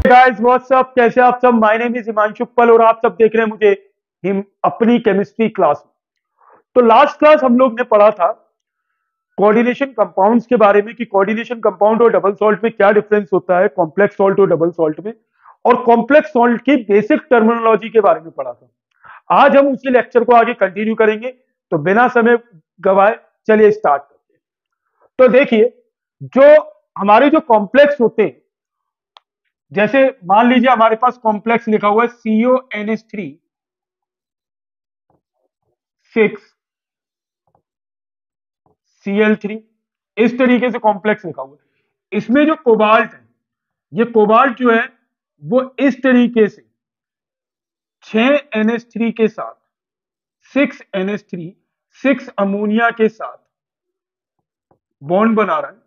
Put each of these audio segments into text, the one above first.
Guys what's up, कैसे आप सब। माय नेम इज हिमांशु पल और आप सब देख रहे हैं मुझे अपनी केमिस्ट्री क्लास में। तो लास्ट क्लास हम लोग ने पढ़ा था कोऑर्डिनेशन कंपाउंड्स के बारे में कि कोऑर्डिनेशन कंपाउंड और डबल सॉल्ट में क्या डिफरेंस होता है, कॉम्प्लेक्स सॉल्ट और डबल सॉल्ट में, और कॉम्प्लेक्स सॉल्ट की बेसिक टर्मिनोलॉजी के बारे में पढ़ा था। आज हम उसी लेक्चर को आगे कंटिन्यू करेंगे, तो बिना समय गवाए चलिए स्टार्ट करते हैं। तो देखिए, जो हमारे जो कॉम्प्लेक्स होते हैं, जैसे मान लीजिए हमारे पास कॉम्प्लेक्स लिखा हुआ है CONH3 6Cl3, इस तरीके से कॉम्प्लेक्स लिखा हुआ है। इसमें जो कोबाल्ट है, ये कोबाल्ट जो है वो इस तरीके से 6NH3 के साथ 6NH3 6 अमोनिया के साथ बॉन्ड बना रहा है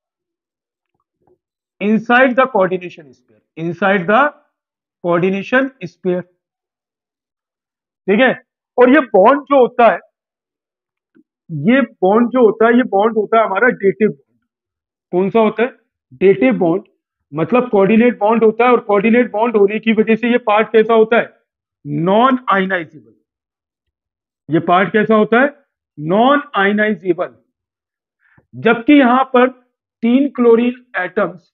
inside the coordination sphere, inside the coordination sphere. ठीक है। और ये बॉन्ड जो होता है, ये बॉन्ड जो होता है, ये बॉन्ड होता है हमारा डेटिव बॉन्ड। कौन सा होता है? Dative bond. मतलब कोऑर्डिनेट बॉन्ड होता है, और कोऑर्डिनेट बॉन्ड होने की वजह से ये पार्ट कैसा होता है? Non ionisable. ये पार्ट कैसा होता है? Non ionizable. जबकि यहां पर 3 क्लोरीन एटम्स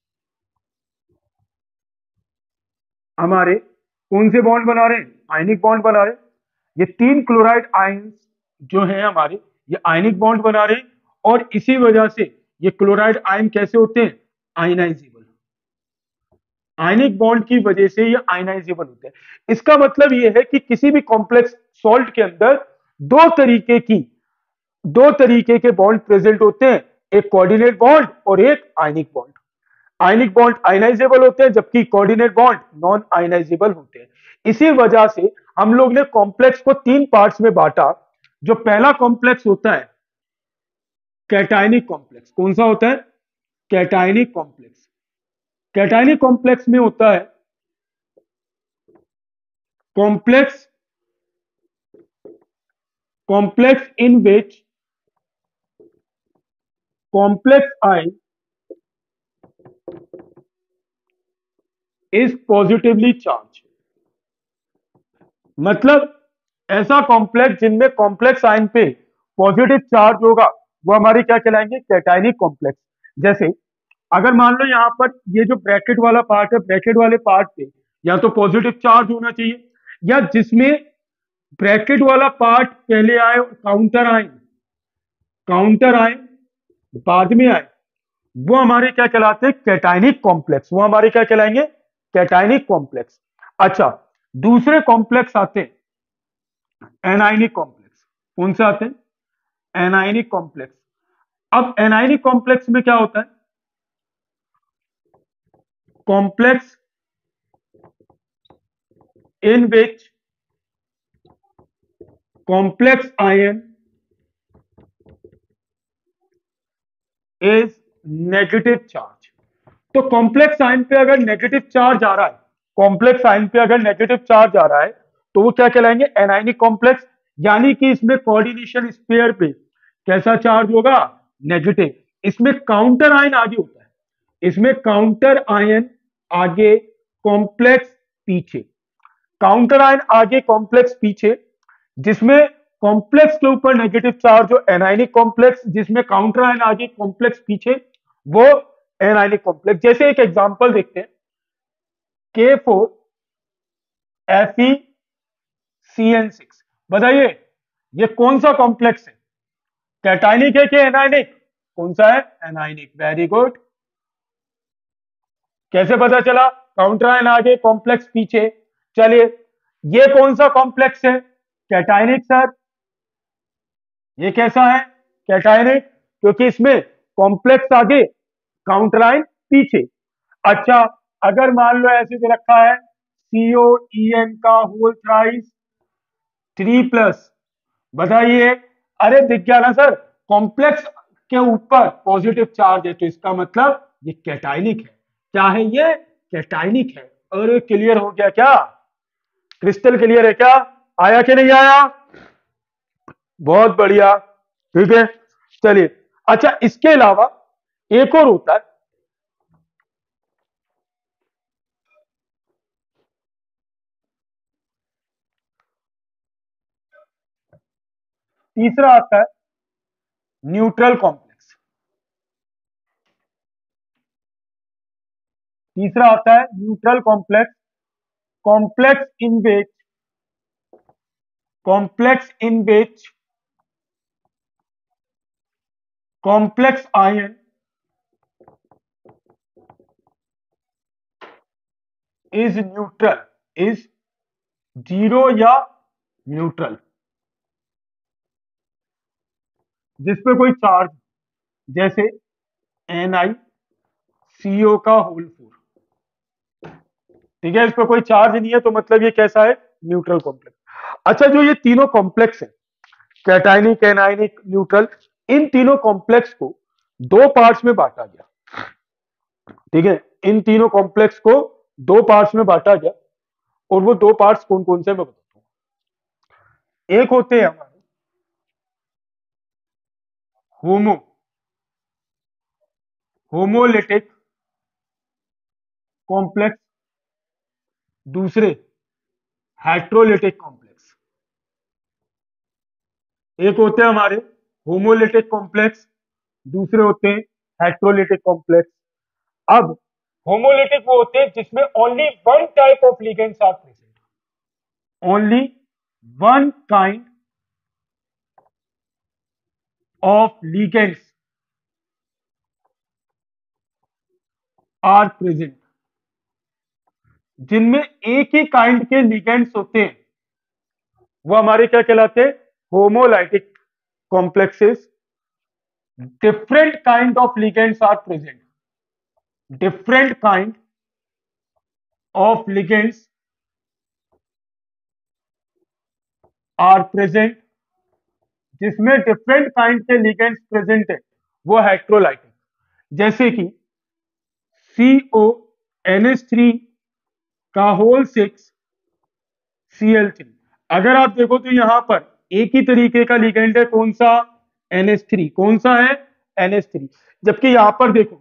हमारे कौन से बॉन्ड बना रहे हैं? आयनिक बॉन्ड बना रहे हैं। ये 3 क्लोराइड आयंस जो है हमारे, ये आयनिक बॉन्ड बना रहे हैं, और इसी वजह से ये क्लोराइड आयन कैसे होते हैं? आयनाइजेबल। आयनिक बॉन्ड की वजह से ये आयनाइजेबल होते हैं। इसका मतलब ये है कि किसी भी कॉम्प्लेक्स सॉल्ट के अंदर दो तरीके के बॉन्ड प्रेजेंट होते हैं, एक कोऑर्डिनेट बॉन्ड और एक ionic bond. Ionic bond ionizable होते हैं, जबकि कोऑर्डिनेट बॉन्ड नॉन आयनाइजेबल होते हैं। इसी वजह से हम लोग ने कॉम्प्लेक्स को 3 पार्ट्स में बांटा। जो पहला कॉम्प्लेक्स होता है कैटायनिक कॉम्प्लेक्स। कौन सा होता है? Cationic complex. कैटायनिक कॉम्प्लेक्स में होता है complex in which complex ion is positively charge. मतलब ऐसा कॉम्प्लेक्स जिनमें कॉम्प्लेक्स आयन पे पॉजिटिव चार्ज होगा, वो हमारे क्या कहलाएंगे? Cationic complex. जैसे अगर मान लो यहां पर ये जो ब्रैकेट वाला पार्ट है, ब्रैकेट वाले पार्ट पे या तो पॉजिटिव चार्ज होना चाहिए, या जिसमें ब्रैकेट वाला पार्ट पहले आए और काउंटर आए बाद में आए, वो हमारे क्या कहलाते हैं? Cationic complex. वो हमारे क्या कहलाएंगे? Cationic complex. अच्छा, दूसरे कॉम्प्लेक्स आते हैं एनायनिक कॉम्प्लेक्स। कौन से आते हैं? Anionic complex. अब एनायनिक कॉम्प्लेक्स में क्या होता है? Complex in which complex ion is negative charge. तो कॉम्प्लेक्स आयन पे अगर नेगेटिव चार्ज आ रहा है, कॉम्प्लेक्स आयन पे अगर नेगेटिव चार्ज आ रहा है, तो वो क्या कहलाएंगे? Anionic complex. यानी कि इसमें कोऑर्डिनेशन स्फीयर पे कैसा चार्ज होगा? नेगेटिव। इसमें काउंटर आयन आगे होता है, इसमें काउंटर आयन आगे, कॉम्प्लेक्स पीछे। काउंटर आयन आगे, कॉम्प्लेक्स पीछे। जिसमें कॉम्प्लेक्स के ऊपर नेगेटिव चार्ज हो एनायनिक कॉम्प्लेक्स, जिसमें काउंटर आयन आगे कॉम्प्लेक्स पीछे, वो एनायनिक कॉम्प्लेक्स। जैसे एक एग्जांपल देखते हैं, K4FeCN6। बताइए ये कौन सा कॉम्प्लेक्स है? कैटायनिक है कि एनायनिक? कौन सा है? एनायनिक। Very good. कैसे पता चला? काउंटर आयन आगे कॉम्प्लेक्स पीछे। चलिए, ये कौन सा कॉम्प्लेक्स है? Cationic sir. ये कैसा है? कैटायनिक, क्योंकि इसमें कॉम्प्लेक्स आगे काउंटर आयन पीछे। अच्छा, अगर मान लो ऐसे दे रखा है COEN का होल थ्राइस 3+, बताइए। अरे दिख गया ना सर, कॉम्प्लेक्स के ऊपर पॉजिटिव चार्ज है, तो इसका मतलब ये कैटायनिक है। क्या है ये? कैटायनिक है। अरे क्लियर हो गया क्या? क्रिस्टल क्लियर है क्या? आया कि नहीं आया? बहुत बढ़िया। ठीक है, चलिए। अच्छा, इसके अलावा एक और होता है, तीसरा आता है न्यूट्रल कॉम्प्लेक्स। तीसरा आता है neutral complex, complex in which complex ion is neutral, is zero या न्यूट्रल, जिसपे कोई चार्ज, जैसे NiCO का होल 4, ठीक है, इस पर कोई चार्ज नहीं है तो मतलब ये कैसा है, न्यूट्रल कॉम्प्लेक्स। अच्छा, जो ये तीनों कॉम्प्लेक्स है, कैटायनिक, एनायनिक, न्यूट्रल, इन तीनों कॉम्प्लेक्स को दो पार्ट्स में बांटा गया, ठीक है, इन तीनों कॉम्प्लेक्स को दो पार्ट्स में बांटा गया, और वो दो पार्ट्स कौन कौन से मैं बताता हूं। एक होते हैं हमारे होमो होमोलिटिक कॉम्प्लेक्स, दूसरे हेट्रोलिटिक कॉम्प्लेक्स। एक होते हैं हमारे होमोलिटिक कॉम्प्लेक्स, दूसरे होते हैं हेट्रोलिटिक कॉम्प्लेक्स। अब होमोलिटिक वो होते हैं जिसमें only one type of ligands are present, only one kind of ligands are present, जिनमें एक ही काइंड के लिगेंड्स होते हैं वो हमारे क्या कहलाते हैं, homolytic complexes. Different kind of ligands are present, different kind of ligands are present, जिसमें डिफरेंट काइंड के लिगेंड्स प्रेजेंट है वो हेट्रोलाइटिक, जैसे कि CONH3 का होल 6 Cl3। अगर आप देखो तो यहां पर एक ही तरीके का लिगेंड है, कौन सा, NH3, कौन सा है, NH3, जबकि यहां पर देखो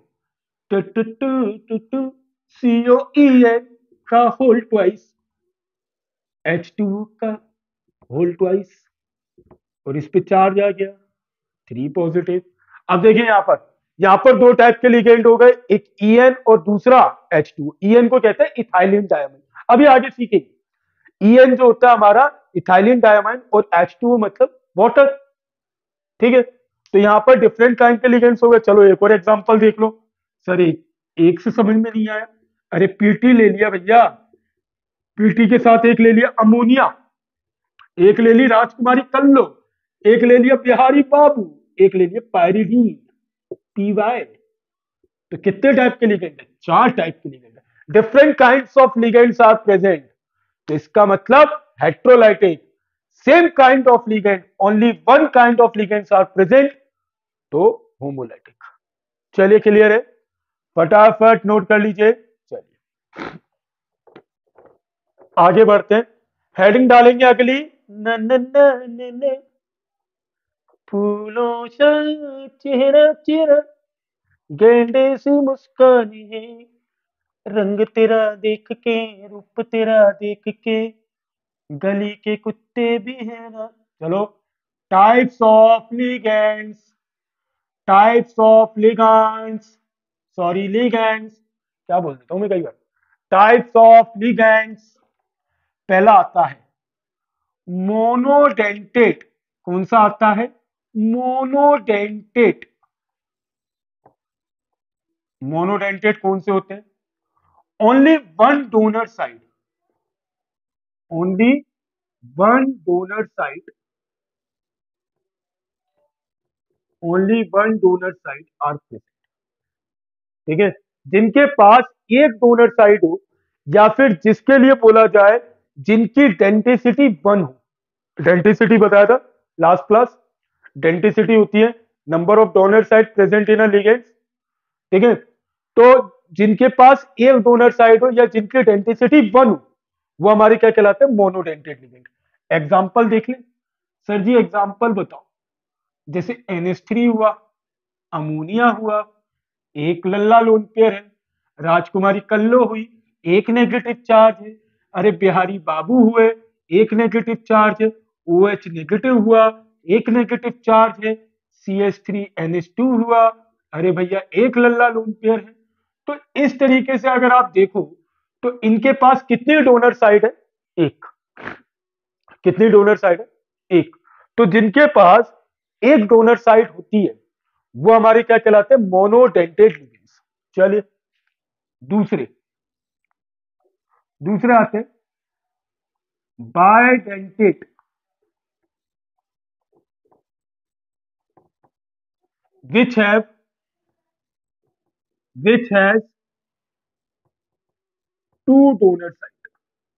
COEN का होल ट्वाइस, H2O का होल ट्वाइस, और इस पे चार्ज आ गया 3 पॉजिटिव। अब देखिए यहां पर दो टाइप के लिगेंड हो गए, एक EN और दूसरा H2। EN को कहते हैं इथाइलिन डायमाइन, अभी आगे सीखेंगे। EN जो होता है हमारा इथाइलिन डायमाइन, और H2O मतलब वाटर, ठीक है। तो यहां पर डिफरेंट काइंड के लिगेंड्स हो गए। चलो एक और एग्जांपल देख लो। सर एक से समझ में नहीं आया, अरे पीटी ले लिया भैया, पीटी के साथ एक ले लिया अमोनिया, एक ले ली राजकुमारी कल्लो, एक ले लिया बिहारी बाबू, एक ले लिया पायरीडीन PY। तो कितने टाइप के लिगेंड है, 4 टाइप के लिगेंड है, different kinds of ligands are present. तो इसका मतलब heterolytic, same kind of ligand, only one kind of ligands are present, तो होमोलाइटिक। चलिए क्लियर है, फटाफट नोट कर लीजिए। चलिए आगे बढ़ते हैं, हेडिंग डालेंगे अगली, न न न न न फूलों सा चेहरा चेहरा, गेंडे सी मुस्कान है, रंग तेरा देख के, रूप तेरा देख के, गली के कुत्ते भी हैं ना। चलो, types of ligands, types of ligands, sorry ligands, क्या बोल देता हूं मैं कई बार, टाइप्स ऑफ लिगेंड्स। पहला आता है मोनोडेंटेट, कौन सा आता है, मोनोडेंटेट। मोनोडेंटेट कौन से होते हैं, only one donor side, only one donor side, only one donor side are present, ठीक है, जिनके पास एक डोनर साइड हो, या फिर जिसके लिए बोला जाए जिनकी डेंटिसिटी 1 हो। डेंटिसिटी बताया था लास्ट क्लास, डेंटिसिटी होती है number of donor side present in a ligand, ठीक है। तो जिनके पास एक डोनर साइड हो या जिनकी डेंटिसिटी 1 हो, वो हमारे क्या कहलाते हैं, मोनोडेंटेड लिगेंड। एग्जांपल देख लें, सर जी एग्जांपल बताओ, जैसे NH3 हुआ, अमोनिया हुआ, एक लल्ला लोन पेयर है, राजकुमारी कल्लो हुई, एक नेगेटिव चार्ज है, अरे बिहारी बाबू हुए, एक नेगेटिव चार्ज है, OH नेगेटिव हुआ, एक नेगेटिव चार्ज है, CH3NH2 हुआ। अरे भैया एक लल्ला लोन पेयर है। तो इस तरीके से अगर आप देखो तो इनके पास कितनी डोनर साइड है? एक। कितनी डोनर साइड है? एक। तो जिनके पास एक डोनर साइड होती है वो हमारे क्या कहलाते हैं? Monodentate ligands. चलिए दूसरे दूसरे आते हैं bidentate, which have which has two donor sites।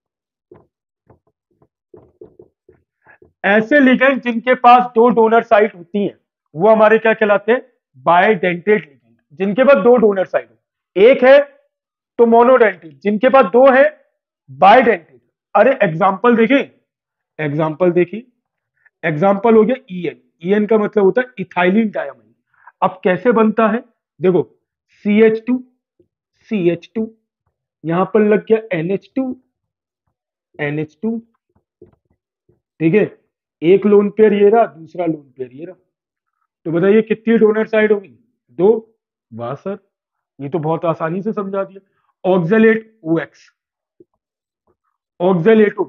ऐसे लिगेंड जिनके पास दो डोनर साइट होती हैं वो हमारे क्या कहलाते हैं? Bidentate ligand. जिनके पास दो डोनर साइट हो, एक है तो मोनोडेंटेड, जिनके पास दो है बायडेंटेड। अरे एग्जांपल देखिए, एग्जांपल देखिए, एग्जांपल हो गया ईएन। ईएन का मतलब होता है इथाइलिन डायमाइन। अब कैसे बनता है? देखो, CH2 यहां पर लग गया NH2, ठीक है। एक लोन पेयर ये रहा, दूसरा लोन पेयर ये रहा। तो बताइए कितनी डोनर साइड होगी? दो। वाह सर, ये तो बहुत आसानी से समझा दिया। Oxalate OX, oxalato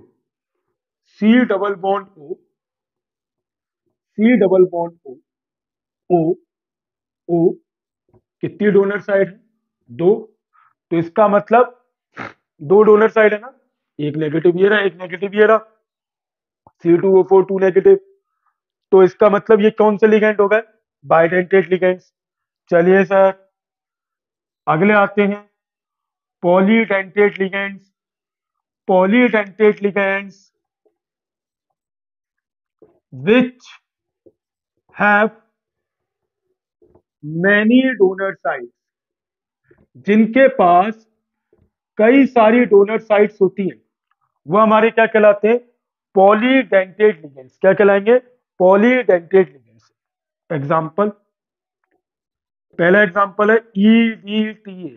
C double bond O, कितनी डोनर साइड है? दो। तो इसका मतलब दो डोनर साइड है ना, एक नेगेटिव ये रहा, एक नेगेटिव ये रहा, C2O4 टू नेगेटिव। तो इसका मतलब ये कौन से लिगेंड हो गए? Bidentate ligands. चलिए सर अगले आते हैं polydentate ligands. Polydentate ligands which have many donor sites, जिनके पास कई सारी डोनर साइट्स होती हैं वो हमारे क्या कहलाते हैं? Polydentate ligands. क्या कहलाएंगे? Polydentate ligands. एग्जांपल, पहला एग्जांपल है EDTA।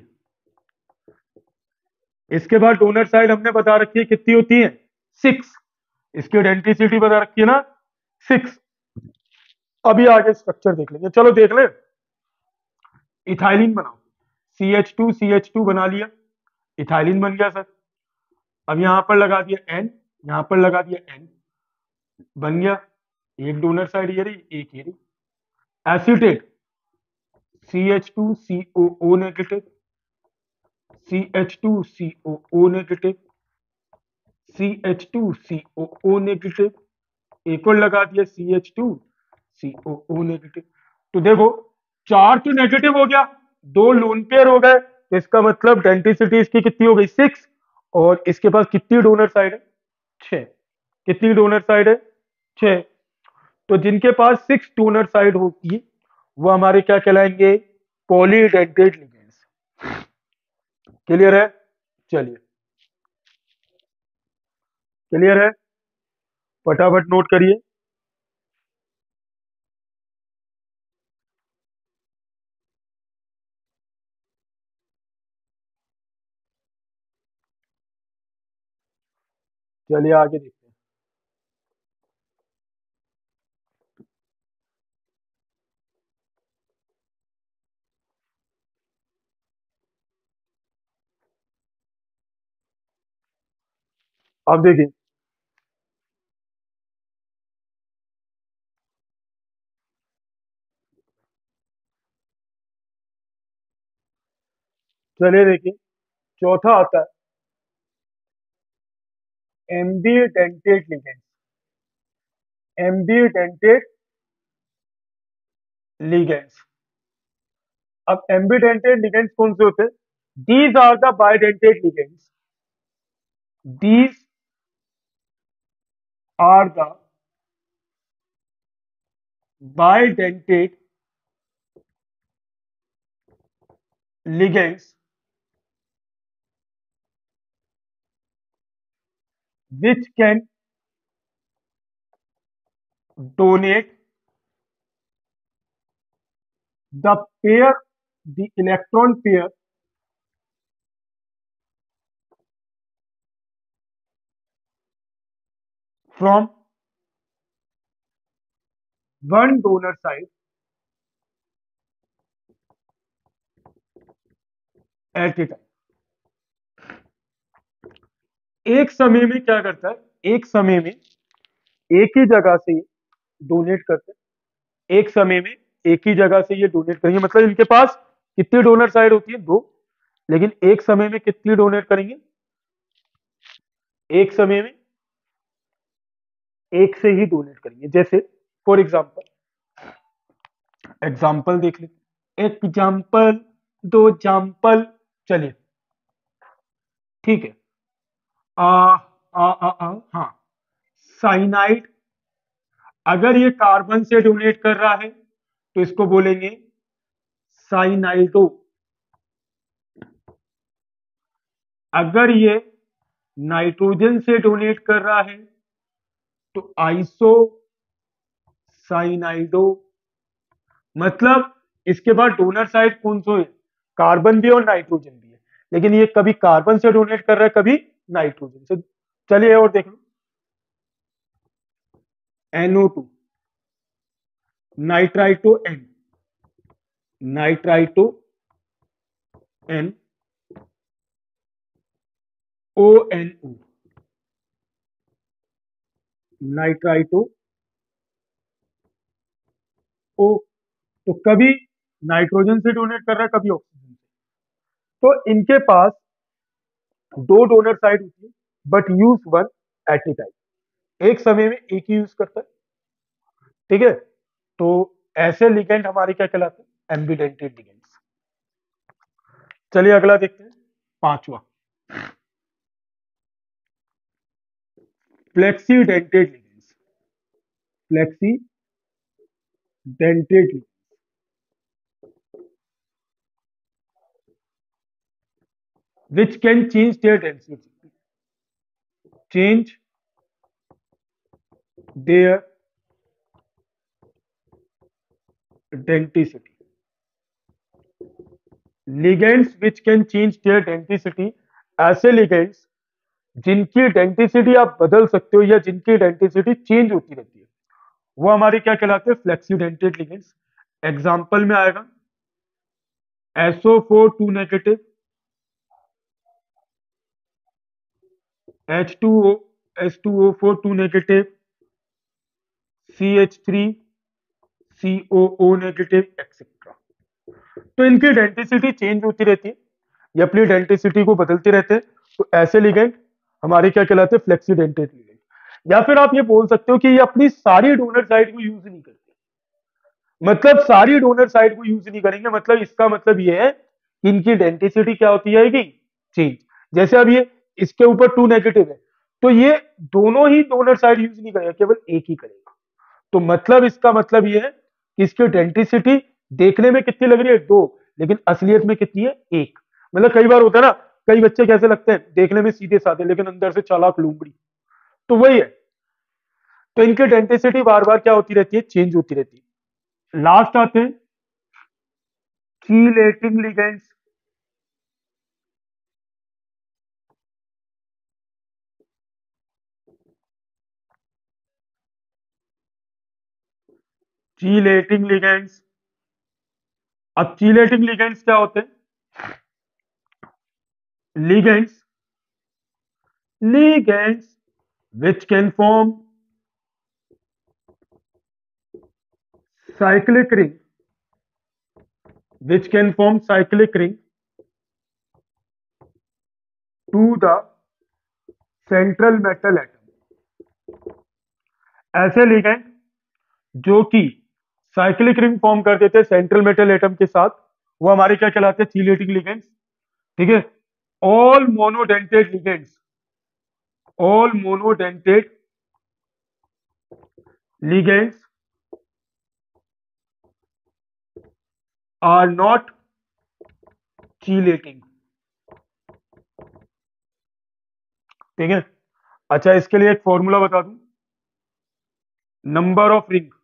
इसके बाद डोनर साइड हमने बता रखी है कितनी होती है? 6। इसकी डेंसिटी बता रखी है ना, 6। अभी आगे स्ट्रक्चर देख लेंगे, चलो देख ले। इथाइलिन बनाओ, CH2 बना लिया, इथाइलिन बन गया सर। अब यहां पर लगा दिया N, यहां पर लगा दिया N, बन गया। एक डोनर साइड ये रही, एक ये रही। Acetate CH2COO negative, CH2COO negative, CH2COO negative, एक और लगा दिया CH2COO नेगेटिव। तो देखो चार तो नेगेटिव हो गया, दो लोन पेयर हो गए, तो इसका मतलब डेंसिटी इसकी कितनी हो गई? 6। और इसके पास कितनी डोनर साइड है? 6। कितनी डोनर साइड है? 6। तो जिनके पास 6 डोनर साइड होती है वो हमारे क्या कहलाएंगे? Polydentate ligands. क्लियर है? चलिए, क्लियर है? फटाफट नोट करिए। चलिए आगे देखते हैं। अब देखिए, चलिए देखिए, चौथा आता है एम्बीडेंटेड लिगेंड्स। एम्बीडेंटेड लिगेंड्स। अब एम्बीडेंटेड लिगेंड्स कौन से होते हैं? These are the bidentate ligands, these are the bidentate ligands which can donate the pair, the electron pair from one donor side at a time. एक समय में क्या करता है, एक समय में एक ही जगह से डोनेट करते हैं, एक समय में एक ही जगह से ये डोनेट करेंगे, मतलब इनके पास कितनी डोनर साइड होती है, दो, लेकिन एक समय में कितनी डोनेट करेंगे, एक समय में एक से ही डोनेट करेंगे। जैसे फॉर एग्जाम्पल, एग्जाम्पल देख लेते, एग्जाम्पल, दो एग्जाम्पल, चलिए ठीक है। हाँ, साइनाइड, अगर ये कार्बन से डोनेट कर रहा है तो इसको बोलेंगे साइनाइडो। अगर ये नाइट्रोजन से डोनेट कर रहा है तो आइसो साइनाइडो। मतलब इसके बाद डोनर साइड कौन सो है, कार्बन भी और नाइट्रोजन भी है, लेकिन ये कभी कार्बन से डोनेट कर रहा है, कभी नाइट्रोजन से। चलिए और देख लो, NO2, nitrito N, nitrito N, ONO, nitrito O। तो कभी नाइट्रोजन से डोनेट कर रहा है, कभी ऑक्सीजन से। तो इनके पास दो डोनर साइड होती है, but use one at a time, एक समय में एक ही यूज करता है, ठीक है। तो ऐसे लिगेंड हमारे क्या कहलाते हैं, एम्बिडेंटेड लिगेंड्स। चलिए अगला देखते हैं, पांचवा, flexidentate ligands, flexidentate, which can change their density, change their density, ligands which can change their density, ऐसे ligands जिनकी डेंटिसिटी आप बदल सकते हो या जिनकी डेंटिसिटी चेंज होती रहती है, वो हमारे क्या कहलाते हैं, फ्लेक्सीडेंटेड लिगेंड्स। एग्जांपल में आएगा SO4 2 negative, H2O H2O4 2 negative, CH3 COO negative, etcetera. तो इनकी डेंटिसिटी चेंज होती रहती है, ये अपनी डेंटिसिटी को बदलते रहते हैं। तो ऐसे लिगेंड हमारे क्या कहलाते हैं, फ्लेक्सीडेंटेड लिगेंड। या फिर आप ये बोल सकते हो कि ये अपनी सारी डोनर साइड को यूज नहीं करते, मतलब सारी डोनर साइड को यूज नहीं करेंगे, मतलब इसका मतलब ये है कि इनकी डेंटिसिटी क्या होती जाएगी, चेंज। जैसे अब ये इसके ऊपर 2 नेगेटिव है, तो ये दोनों ही डोनर साइड यूज नहीं करेगा, केवल एक ही करेगा। तो मतलब इसका मतलब ये है कि इसकी डेंटिसिटी देखने में कितनी लग रही है, दो, लेकिन असलियत में कितनी है, एक। मतलब कई बार होता है ना, कई बच्चे कैसे लगते हैं देखने में सीधे साधे, लेकिन अंदर से चालाक लूमड़ी, तो वही है। तो इनकी डेंटिसिटी बार बार क्या होती रहती है, चेंज होती रहती है। लास्ट आते हैं चीलेटिंग लिगेंड्स। चीलेटिंग लिगेंड्स, अब चीलेटिंग लिगेंड्स क्या होते हैं, ligands, ligands which can form cyclic ring, which can form cyclic ring to the central metal atom। ऐसे लिगेंड जो कि साइक्लिक रिंग फॉर्म कर देते हैं सेंट्रल मेटल एटम के साथ, वो हमारे क्या कहलाते हैं, चीलेटिंग लिगेंड्स, ठीक है। All monodentate ligands, all monodentate ligands are not chelating, ठीक है। अच्छा, इसके लिए एक फॉर्मूला बता दूं, नंबर ऑफ रिंग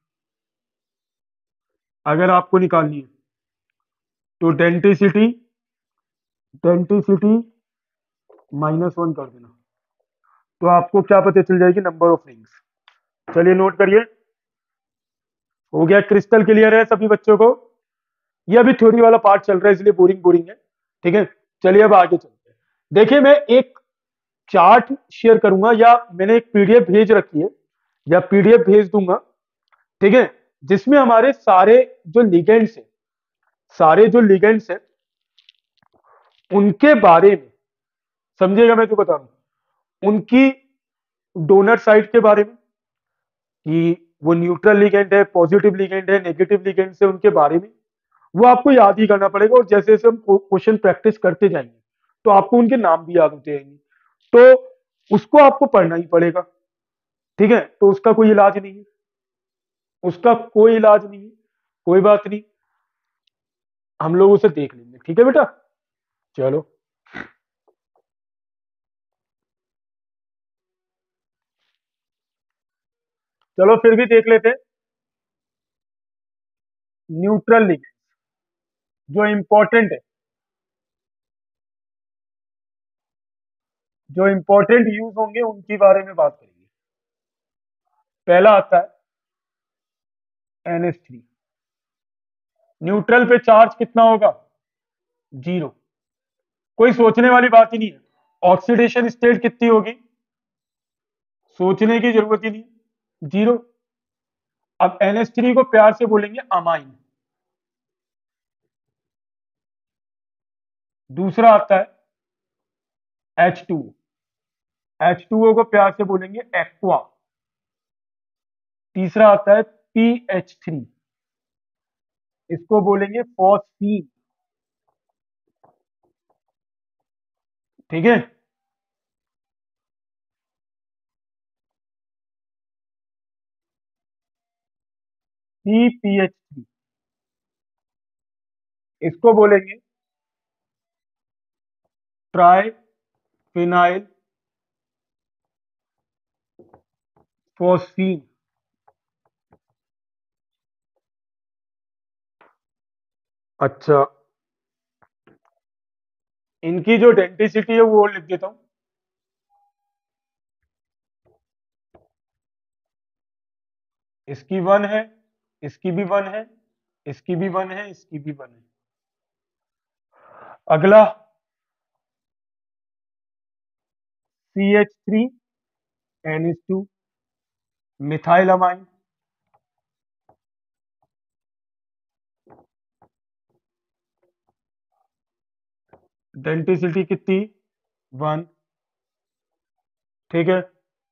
अगर आपको निकालनी है तो डेंटिसिटी, डेंटिसिटी -1 कर देना, तो आपको क्या पता चल जाएगी, नंबर ऑफ रिंग्स। चलिए नोट करिए, हो गया? क्रिस्टल क्लियर है सभी बच्चों को? ये अभी थ्योरी वाला पार्ट चल रहा है इसलिए बोरिंग बोरिंग है। ठीक है, चलिए अब आगे चलते हैं। देखिए, मैं एक चार्ट शेयर करूंगा या मैंने एक पीडीएफ भेज रखी है या पीडीएफ भेज दूंगा। ठीक है, जिसमें हमारे सारे जो लिगेंड्स है, सारे जो लिगेंड्स है उनके बारे में समझिएगा मैं जो बता रहा हूं, उनकी डोनर साइड के बारे में कि वो न्यूट्रल लिगेंड है, पॉजिटिव लिगेंड है, नेगेटिव लिगेंड है, उनके बारे में वो आपको याद ही करना पड़ेगा। और जैसे जैसे हम क्वेश्चन प्रैक्टिस करते जाएंगे तो आपको उनके नाम भी याद होते जाएंगे, तो उसको आपको पढ़ना ही पड़ेगा। ठीक है, तो उसका कोई इलाज नहीं है, उसका कोई इलाज नहीं है, कोई बात नहीं, हम लोग उसे देख लेंगे। ठीक है बेटा, चलो। चलो फिर भी देख लेते हैं। न्यूट्रल लिगेंड जो इंपॉर्टेंट है, जो इंपॉर्टेंट यूज होंगे उनके बारे में बात करेंगे। पहला आता है NH3। न्यूट्रल पे चार्ज कितना होगा? 0। कोई सोचने वाली बात ही नहीं है। ऑक्सीडेशन स्टेट कितनी होगी? सोचने की जरूरत ही नहीं, 0। अब NH3 को प्यार से बोलेंगे अमाइन। दूसरा आता है H2। H2O को प्यार से बोलेंगे एक्वा। तीसरा आता है PH3, इसको बोलेंगे फॉस्फीन। ठीक है, CPH3, इसको बोलेंगे ट्राई फिनाइल फॉस्फीन। अच्छा, इनकी जो डेंसिटी है वो लिख देता हूं। इसकी 1 है, इसकी भी 1 है, इसकी भी 1 है, इसकी भी 1 है। अगला CH3NH2 मिथाइलमाइन। डेंसिटी कितनी? 1। ठीक है,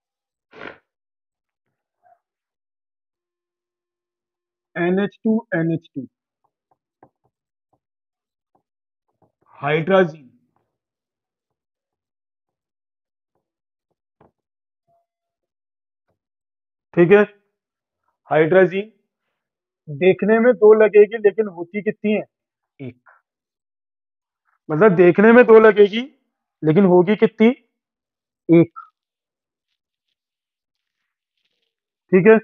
NH2NH2 हाइड्राजीन। ठीक है, हाइड्राजीन देखने में दो लगेगी लेकिन होती कितनी है? एक। मतलब देखने में दो लगेगी लेकिन होगी कितनी? एक। ठीक है,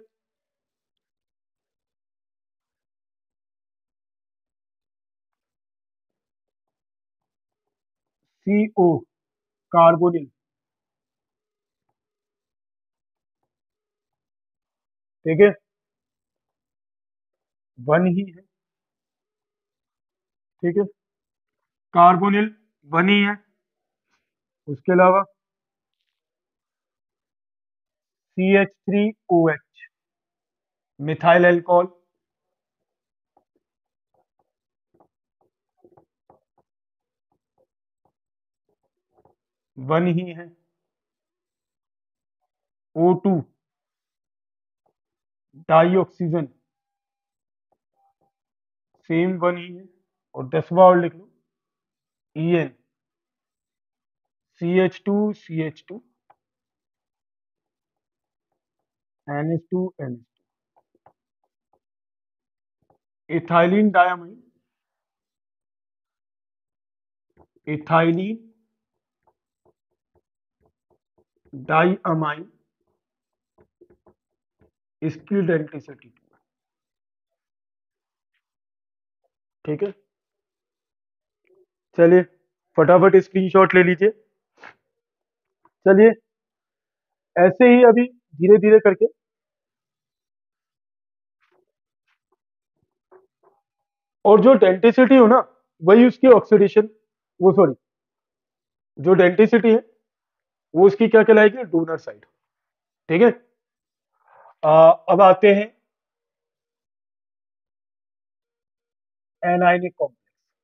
CO कार्बोनिल। ठीक है, 1 ही है। ठीक है, कार्बोनिल 1 ही है। उसके अलावा CH3OH मिथाइल एल्कोहल, 1 ही है। O2 डाई ऑक्सीजन, सेम 1 ही है। और 10वां और लिख लो, EN CH2 NH2 ethylene diamine, ethylene diamine, इसकी डेंसिटी। ठीक है, चलिए फटाफट स्क्रीनशॉट ले लीजिए। चलिए ऐसे ही अभी धीरे धीरे करके और जो डेंसिटी हो ना, वही उसकी ऑक्सीडेशन, वो सॉरी, जो डेंसिटी है वो उसकी क्या कहलाएगी, डोनर साइड। ठीक है। अब आते हैं एनायनिक कॉम्प्लेक्स।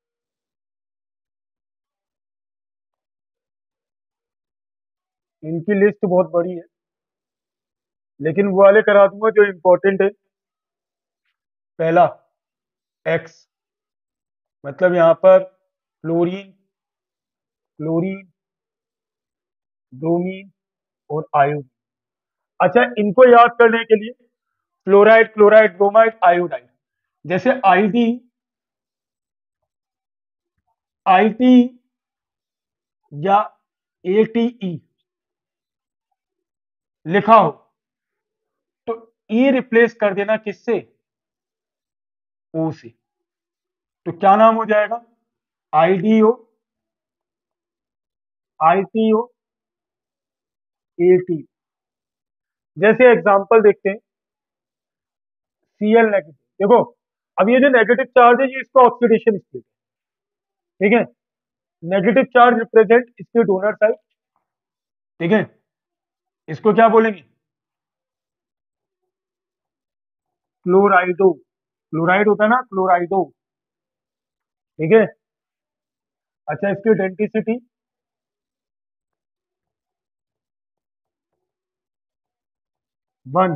इनकी लिस्ट बहुत बड़ी है, लेकिन वो वाले करा दूंगा जो इंपॉर्टेंट है। पहला एक्स, मतलब यहाँ पर फ्लोरीन, क्लोरीन, ब्रोमीन और आयोडीन। अच्छा, इनको याद करने के लिए फ्लोराइड, क्लोराइड, ब्रोमाइड, आयोडाइड, जैसे आईडी, आईटी या एटीई लिखा हो तो ई रिप्लेस कर देना किससे, ओ से। तो क्या नाम हो जाएगा, आईडीओ, आईटीओ, एटी। जैसे एग्जांपल देखते हैं, सीएल नेगेटिव। देखो, अब ये जो नेगेटिव चार्ज है, ये इसका ऑक्सीडेशन स्टेट, ठीक है। नेगेटिव चार्ज रिप्रेजेंट इसके डोनर साइड, ठीक है। इसको क्या बोलेंगे, क्लोराइडो। क्लोराइड होता है ना, क्लोराइडो, ठीक है। अच्छा, इसकी density 1,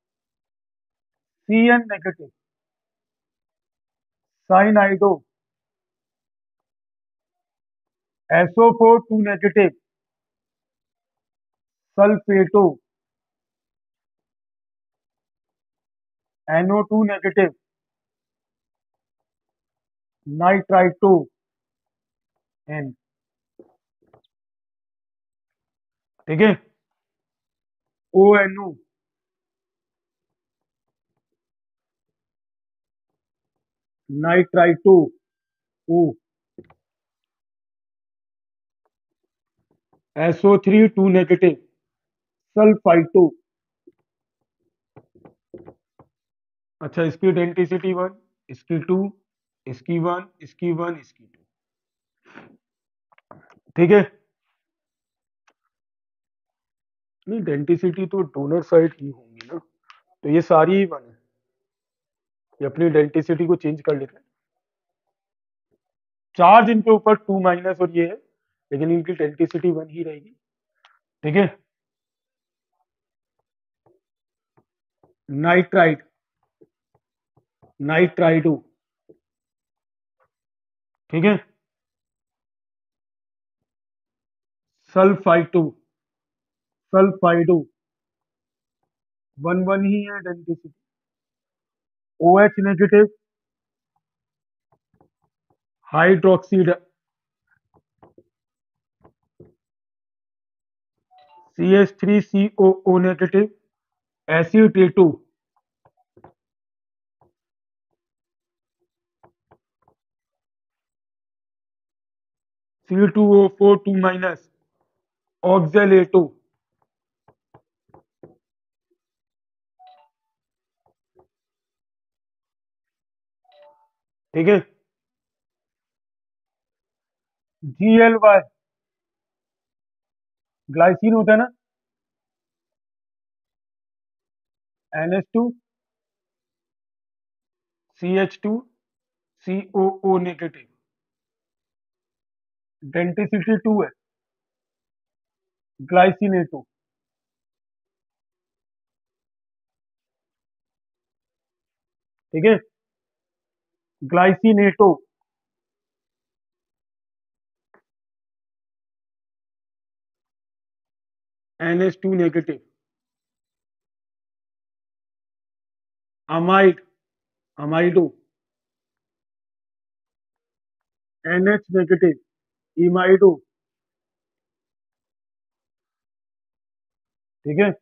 CN negative, cyanido, SO4 2 negative, sulphato, NO2 negative, nitrito, N. ठीक है। ONO, nitrito, O. SO3 2 negative, sulphito. अच्छा, इसकी डेंसिटी 1, इसकी 2, इसकी 1, इसकी 1, इसकी 2, ठीक है। नहीं, डेंसिटी तो डोनर साइड की होंगी ना, तो ये सारी ही 1 है। ये अपनी डेंसिटी को चेंज कर लेते हैं। चार्ज इनके ऊपर 2 माइनस और ये है, लेकिन इनकी डेंसिटी 1 ही रहेगी, ठीक है। नाइट्राइट, नाइट्राइडो, ठीक है। सल्फाइटो, सल्फाइडो, 1 1 ही है density. OH negative, hydroxide, CH3COO negative, acetato, C2O4 2 minus, oxalato, ठीक है। GLY, ग्लाइसिन होता है ना, NH2, CH2, COO negative, density 2 है, ग्लाइसिनेटो, ठीक है। Glycinato, NH2 negative, amide, amido, NH negative, imido, ठीक है।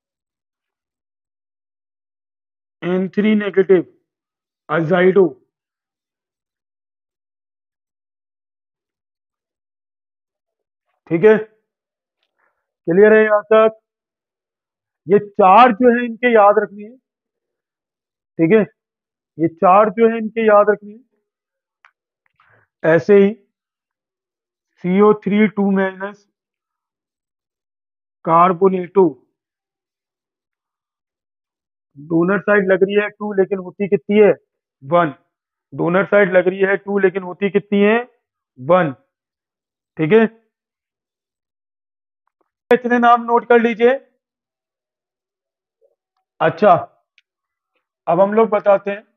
N3 नेगेटिव, अजाइडो, ठीक है। क्लियर है यहाँ तक। ये चार जो है इनके याद रखनी है, ठीक है। ये चार जो है इनके याद रखनी है। ऐसे ही CO3 2 minus carbonato, donor side लग रही है 2 लेकिन होती कितनी है 1। डोनर साइड लग रही है 2 लेकिन होती कितनी है 1। ठीक है, इतने नाम नोट कर लीजिए। अच्छा, अब हम लोग बताते हैं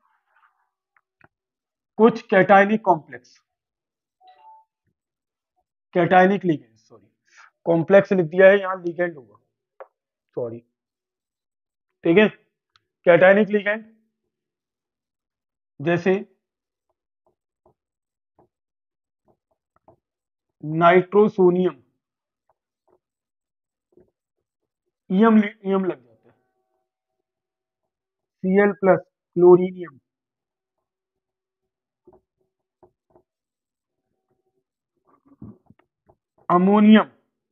कुछ cationic complex, cationic ligand, sorry complex लिख दिया है यहाँ, लिगेंड होगा, सॉरी। ठीक है, कैटायनिक लिगेंड जैसे नाइट्रोसोनियम, ईएम लग जाता है, Cl plus chlorinium, ammonium,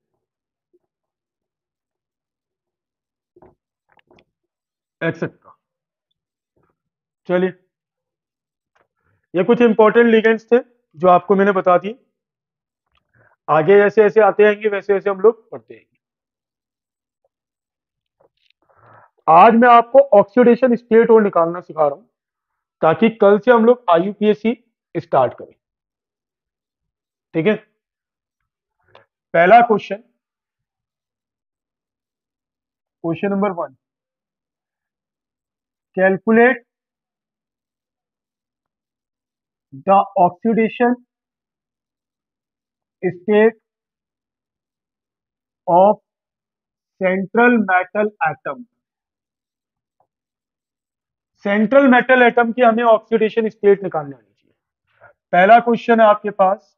etcetera. चलिए, ये कुछ इंपॉर्टेंट लिगेंड्स थे जो आपको मैंने बता दिए। आगे जैसे जैसे आते आएंगे वैसे वैसे हम लोग पढ़ते आएंगे। आज मैं आपको ऑक्सीडेशन स्टेट और निकालना सिखा रहा हूं ताकि कल से हम लोग IUPAC स्टार्ट करें। ठीक है, पहला question, question number 1, calculate the oxidation state of central metal atom. Central metal atom की हमें ऑक्सीडेशन स्टेट निकालनी आनी चाहिए। पहला क्वेश्चन है आपके पास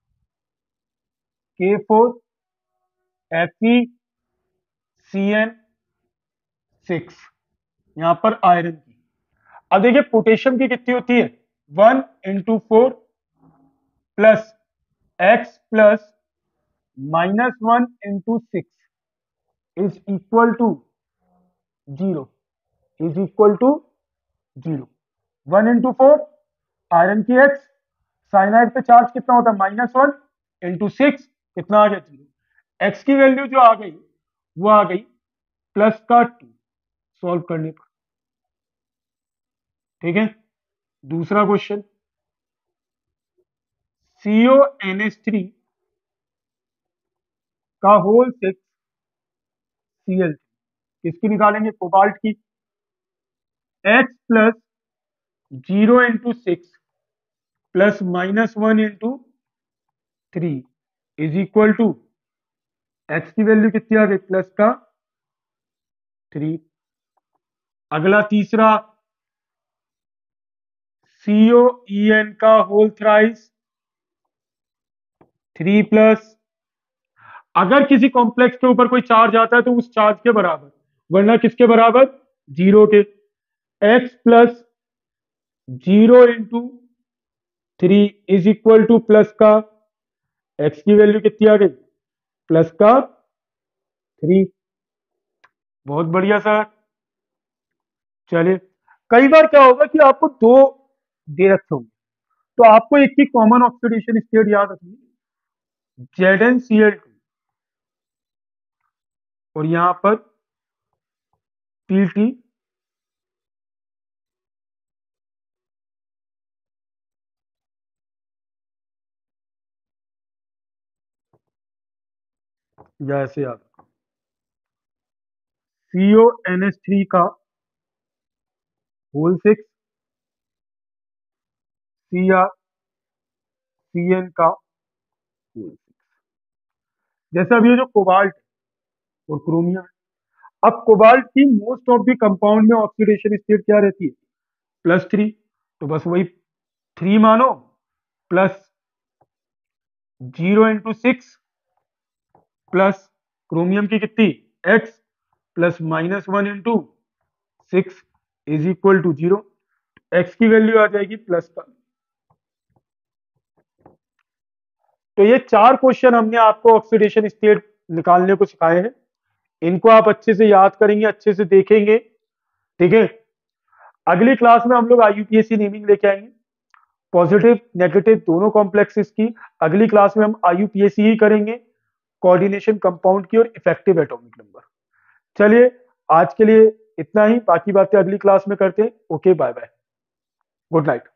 K4Fe CN6, यहां पर आयरन की। अब देखिए पोटेशियम की कितनी होती है 1 × 4 plus x plus -1 × 6 is equal to 0, is equal to 0। 1 × 4 iron की एक्स, साइनाइड पे चार्ज कितना होता है -1 × 6, कितना आ गया 0। एक्स की वैल्यू जो आ गई वो आ गई +2 सॉल्व करने पर। ठीक है, दूसरा क्वेश्चन, CONH3 का होल 6 Cl, किसकी निकालेंगे कोबाल्ट की। x plus 0 × 6 plus -1 × 3 is equal to, x की वैल्यू कितनी आ गई +3। अगला तीसरा, COEN का होल थ्राइस 3+, अगर किसी कॉम्प्लेक्स के ऊपर कोई चार्ज आता है तो उस चार्ज के बराबर, वरना किसके बराबर 0 के। x plus 0 × 3 is equal to plus का, x की वैल्यू कितनी आ गई +3। बहुत बढ़िया सर। चलिए, कई बार क्या होगा कि आपको दो दे रखे होंगे तो आपको एक की कॉमन ऑक्सीडेशन स्टेट याद रखनी, ZnCl2 और यहां पर Pt या ऐसे याद रखो, CONH3 का होल 6 CrCn का होल 6। जैसे अब ये जो कोबाल्ट और क्रोमियम है, अब कोबाल्ट की मोस्ट ऑफ द कंपाउंड में ऑक्सीडेशन स्टेट क्या रहती है +3, तो बस वही 3 मानो प्लस 0 × 6 प्लस क्रोमियम की कितनी x plus -1 × 6 is equal to 0। X की वैल्यू आ जाएगी प्लस का। तो ये 4 क्वेश्चन हमने आपको ऑक्सीडेशन स्टेट निकालने को सिखाए हैं, इनको आप अच्छे से याद करेंगे, अच्छे से देखेंगे। ठीक है, अगली क्लास में हम लोग IUPAC नेमिंग लेके आएंगे, पॉजिटिव नेगेटिव दोनों कॉम्प्लेक्सेस की। अगली क्लास में हम IUPAC ही करेंगे, कोऑर्डिनेशन कंपाउंड की और इफेक्टिव एटॉमिक नंबर। चलिए आज के लिए इतना ही, बाकी बातें अगली क्लास में करते हैं। Okay, bye bye, good night.